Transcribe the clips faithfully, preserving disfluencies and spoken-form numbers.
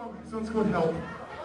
song. This one's called Help.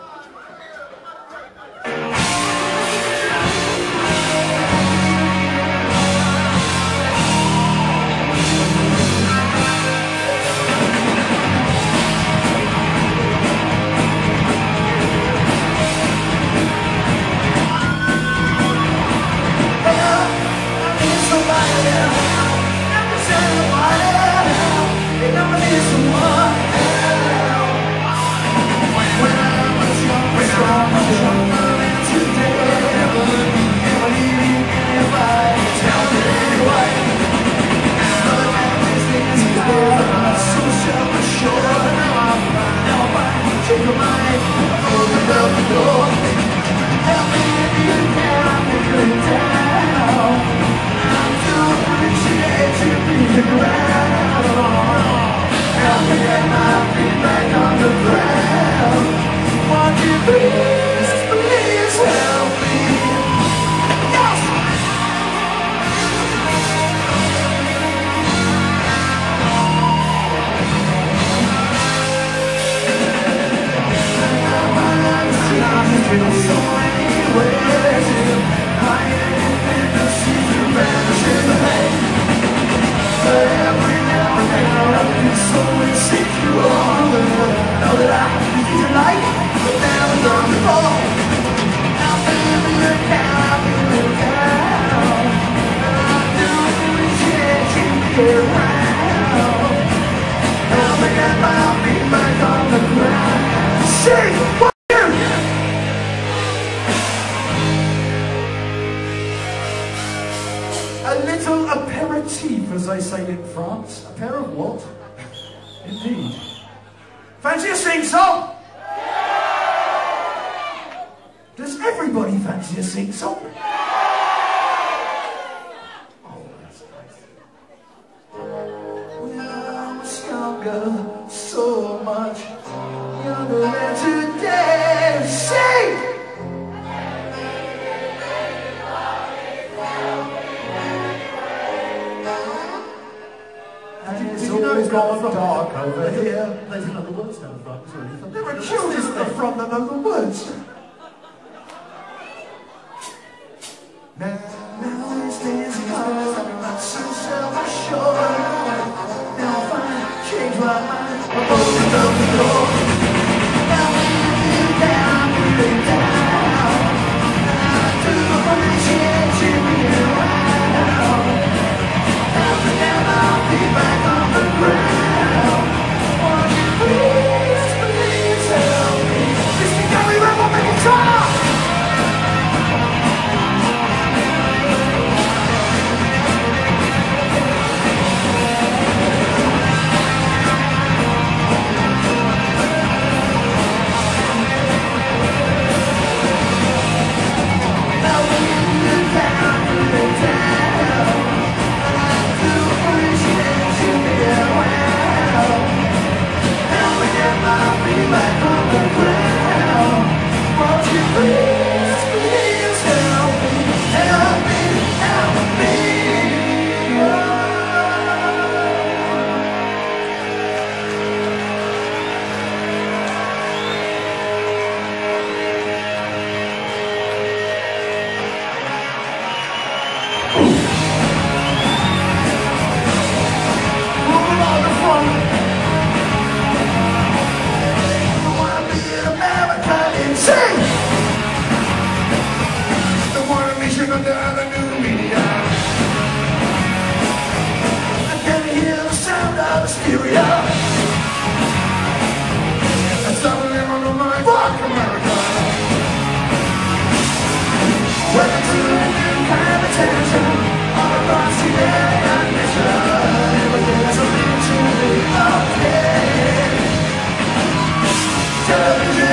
A little aperitif, as they say in France. A pair of what? Indeed. Fancy a sing-song? Does everybody fancy a sing-song? Oh, that's nice. When I was younger, so much younger than today. Sing! It's gone dark over here. They didn't know the words down the front. Sorry. There are children at the front that know the words. Now, now these days I'm not so self-assured. Now if I change my mind, I've opened up the door. Now when you down, feeling down, I do appreciate you being around. Now and I'll be back on the ground. Won't you please, please help me? Listen, can we rap on the guitar? Now when you're down, you're down, I do appreciate you being around. Now we get my feet back on the ground. Won't you please, please help me, help me, help me. Moving on the front. I wanna be an American and sing. The one mission under the new media. I can hear the sound of hysteria. And suddenly on the mind, fuck America. Welcome to a new kind of attention. All across the alien mission. Everything's a little too okay. Television.